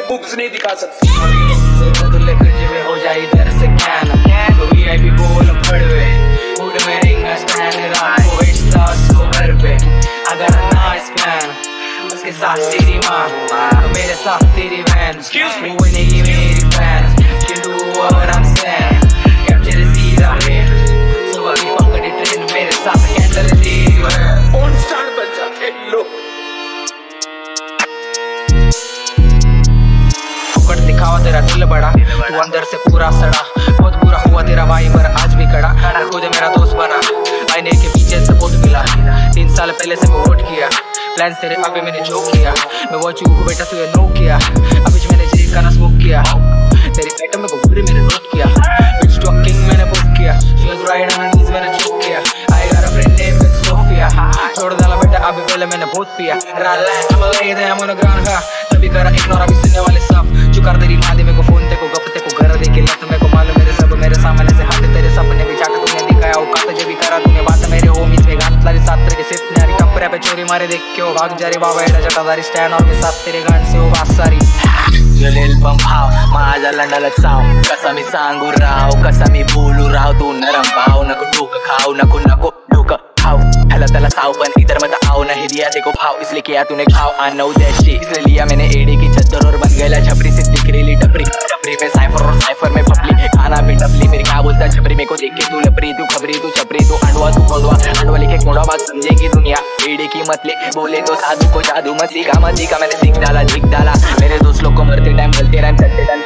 Books नहीं दिखा सकती। हो जाए इधर से कैन तो VIP बोल पड़वे मूड में रिंगा स्टैंड रात को इस्ता सो घर पे अगर नाइस प्लान उसके साथ तेरी माँ तो मेरे साथ तेरी वैन वो नहीं मेरी fan can do what I'm saying capture सीधा रेल सुबह की पकड़ी ट्रेन मेरे साथ कैंडल तेरी वैन ऑन स्टार बन जाते लोग। दिखावा तेरा दिल बड़ा तू अंदर से पूरा सड़ा बहुत बुरा हुआ तेरा भाई पर आज भी कड़ा खुद मेरा दोस्त बना आईने के पीछे से वोट मिला 3 साल पहले से मैं वोट किया प्लान तेरे आगे मैंने जो किया मैं वो चूक बेटा तुझे नो किया अभी मैंने जेल का ना स्मोक किया तेरी आइटम में पूरी मैंने नोट किया बिच टॉकिंग मैंने बुक किया she was right on knees मैंने चुप किया I got a friend name with Sophia छोड़ डाला बेटा अभी पहले मैंने बहुत पिया राला I'm a lady I'm on the ground का तभी करा इग्नोर अभी सुनने वाले सब चुका तेरी माँ मेरे को फोन तेरे को गप तेरे को घर दे के लत मेरे को मालूम मेरे सब मेरे सामने से हाथ तेरे सपने भी जाकर तूने दिखाया औकात जो भी करा तूने बात मेरे होमीज में गान लारी साथ तेरे के सिर्फ नारी कपड़े पे चोरी मारे देख के वो भाग जा रे बाबा एडा जटादारी स्टैंड और मैं साथ तेरे गान से वो बात सारी जलेल भाव माझा लंडाला चाव कसा मी सांगू राव कसा मी बोलू राव तू नरम भाव नको डोकं खाऊ नको नको डोकं खाऊ हला तला साव पण इधर मत आओ नहीं दिया देखो भाव इसलिए किया तूने घाव I know that shit इसलिए लिया मैंने एडी की चद्दर और बन गया छपरी से दिख रही टपरी टपरी में साइफर और साइफर में पपली खाना भी टपली मेरी क्या बोलता छपरी मेरे को देख के तू लपरी तू खबरी तू छपरी तू अंडवा तू कोंडवा अंडवा लिखे कोंडवा बात समझेगी दुनिया एडी की मतली बोले तो साधु को जादू मत सीखा मैंने सीख डाला मेरे दोस्त लोग को मरते टाइम बोलते टाइम चलते टाइम